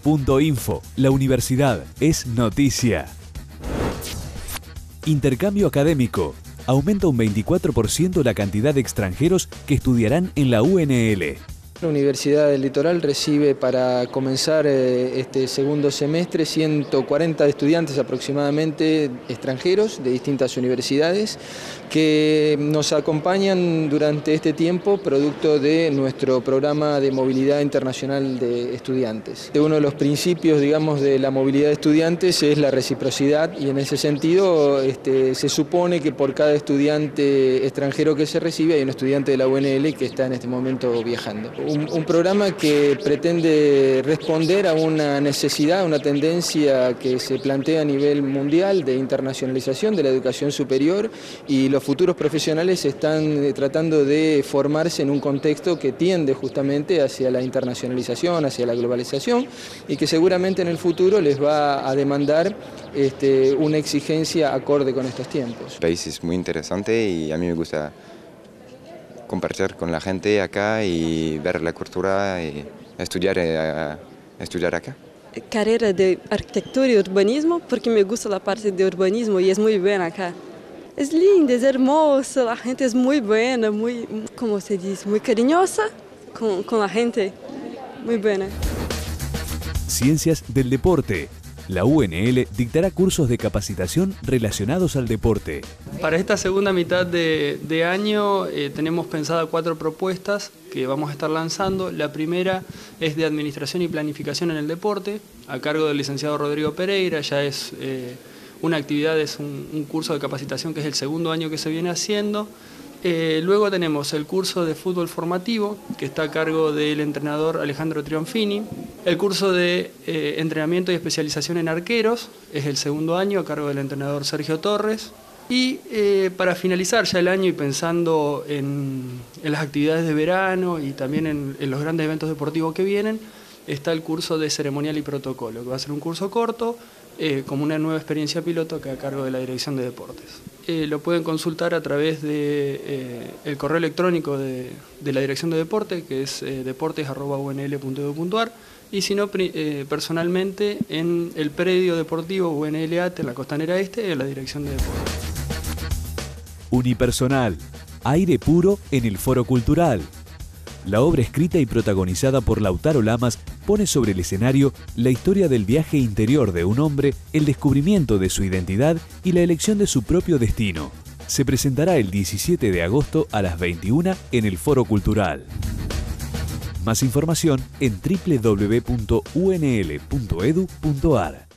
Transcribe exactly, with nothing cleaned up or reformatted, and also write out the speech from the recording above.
punto info. La universidad es noticia. Intercambio académico. Aumenta un veinticuatro por ciento la cantidad de extranjeros que estudiarán en la U N L. La Universidad del Litoral recibe para comenzar este segundo semestre ciento cuarenta estudiantes aproximadamente extranjeros de distintas universidades que nos acompañan durante este tiempo producto de nuestro programa de movilidad internacional de estudiantes. Uno de los principios, digamos, de la movilidad de estudiantes es la reciprocidad y en ese sentido este, se supone que por cada estudiante extranjero que se recibe hay un estudiante de la U N L que está en este momento viajando. Un, un programa que pretende responder a una necesidad, a una tendencia que se plantea a nivel mundial de internacionalización de la educación superior, y los futuros profesionales están tratando de formarse en un contexto que tiende justamente hacia la internacionalización, hacia la globalización, y que seguramente en el futuro les va a demandar este, una exigencia acorde con estos tiempos. El país es muy interesante y a mí me gusta compartir con la gente acá y ver la cultura y estudiar, eh, estudiar acá. Carrera de arquitectura y urbanismo porque me gusta la parte de urbanismo y es muy buena acá. Es linda, es hermosa, la gente es muy buena, muy, ¿cómo se dice? Muy cariñosa con, con la gente, muy buena. Ciencias del deporte. La U N L dictará cursos de capacitación relacionados al deporte. Para esta segunda mitad de, de año eh, tenemos pensadas cuatro propuestas que vamos a estar lanzando. La primera es de Administración y Planificación en el Deporte, a cargo del licenciado Rodrigo Pereira. Ya es eh, una actividad, es un, un curso de capacitación que es el segundo año que se viene haciendo. Eh, luego tenemos el curso de fútbol formativo, que está a cargo del entrenador Alejandro Trionfini. El curso de eh, entrenamiento y especialización en arqueros, es el segundo año, a cargo del entrenador Sergio Torres. Y eh, para finalizar ya el año y pensando en, en las actividades de verano y también en, en los grandes eventos deportivos que vienen, está el curso de ceremonial y protocolo, que va a ser un curso corto, eh, como una nueva experiencia piloto que a cargo de la Dirección de Deportes. Eh, lo pueden consultar a través del de, eh, el correo electrónico de, de la Dirección de Deporte, que es eh, deportes arroba u n l punto e d u punto a r, y si no, eh, personalmente en el predio deportivo U N L A T en la Costanera Este, en la Dirección de Deportes. Unipersonal. Aire puro en el Foro Cultural. La obra escrita y protagonizada por Lautaro Lamas pone sobre el escenario la historia del viaje interior de un hombre, el descubrimiento de su identidad y la elección de su propio destino. Se presentará el diecisiete de agosto a las veintiuna en el Foro Cultural. Más información en doble u doble u doble u punto u n l punto e d u punto a r.